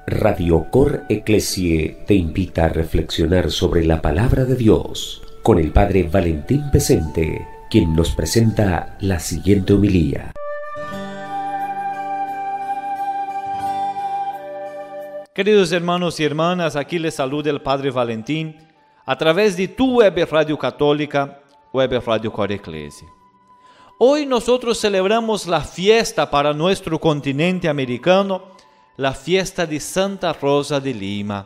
Radio Cor Ecclesiae te invita a reflexionar sobre la palabra de Dios con el Padre Valentín Pesente, quien nos presenta la siguiente homilía. Queridos hermanos y hermanas, aquí les saluda el Padre Valentín a través de tu web radio católica, web Radio Cor Ecclesiae. Hoy nosotros celebramos la fiesta para nuestro continente americano, la fiesta de Santa Rosa de Lima.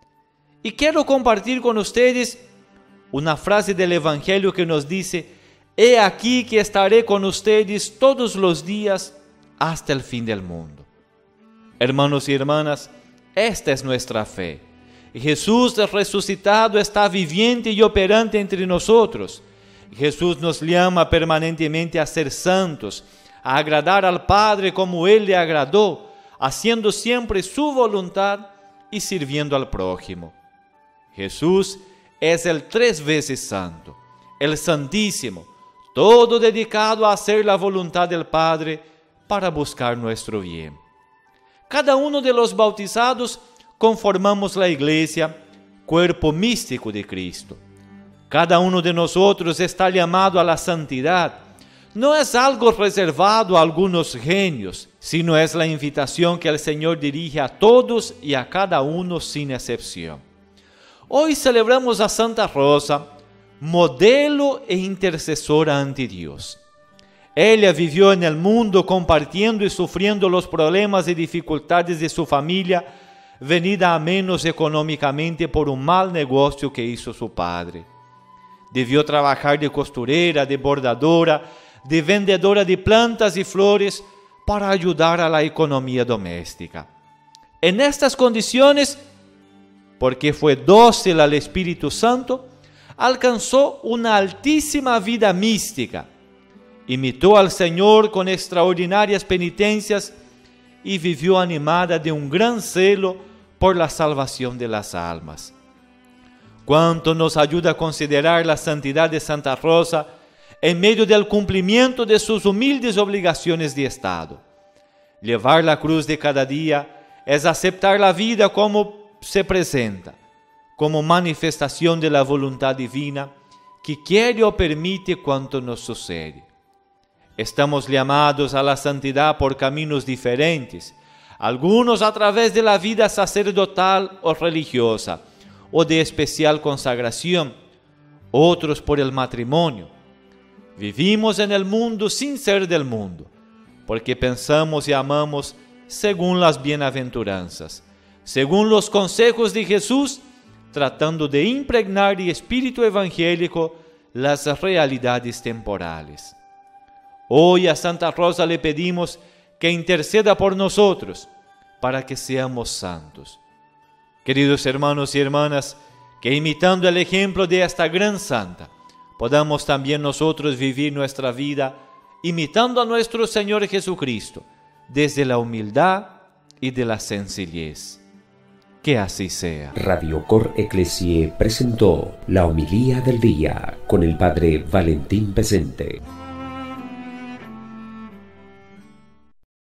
Y quiero compartir con ustedes una frase del Evangelio que nos dice: «He aquí que estaré con ustedes todos los días hasta el fin del mundo». Hermanos y hermanas, esta es nuestra fe. Jesús resucitado está viviente y operante entre nosotros. Jesús nos llama permanentemente a ser santos, a agradar al Padre como Él le agradó, haciendo siempre su voluntad y sirviendo al prójimo. Jesús es el 3 veces santo, el Santísimo, todo dedicado a hacer la voluntad del Padre para buscar nuestro bien. Cada uno de los bautizados conformamos la Iglesia, cuerpo místico de Cristo. Cada uno de nosotros está llamado a la santidad. No es algo reservado a algunos genios, sino es la invitación que el Señor dirige a todos y a cada uno sin excepción. Hoy celebramos a Santa Rosa, modelo e intercesora ante Dios. Ella vivió en el mundo compartiendo y sufriendo los problemas y dificultades de su familia, venida a menos económicamente por un mal negocio que hizo su padre. Debió trabajar de costurera, de bordadora, de vendedora de plantas y flores para ayudar a la economía doméstica. En estas condiciones, porque fue dócil al Espíritu Santo, alcanzó una altísima vida mística, imitó al Señor con extraordinarias penitencias y vivió animada de un gran celo por la salvación de las almas. Cuánto nos ayuda a considerar la santidad de Santa Rosa en medio del cumplimiento de sus humildes obligaciones de Estado. Llevar la cruz de cada día es aceptar la vida como se presenta, como manifestación de la voluntad divina que quiere o permite cuanto nos sucede. Estamos llamados a la santidad por caminos diferentes, algunos a través de la vida sacerdotal o religiosa, o de especial consagración, otros por el matrimonio. Vivimos en el mundo sin ser del mundo, porque pensamos y amamos según las bienaventuranzas, según los consejos de Jesús, tratando de impregnar de espíritu evangélico las realidades temporales. Hoy a Santa Rosa le pedimos que interceda por nosotros para que seamos santos. Queridos hermanos y hermanas, que imitando el ejemplo de esta gran santa, podamos también nosotros vivir nuestra vida imitando a nuestro Señor Jesucristo, desde la humildad y de la sencillez. Que así sea. Radio Cor Ecclesiae presentó la homilía del día con el Padre Valentín Pesente.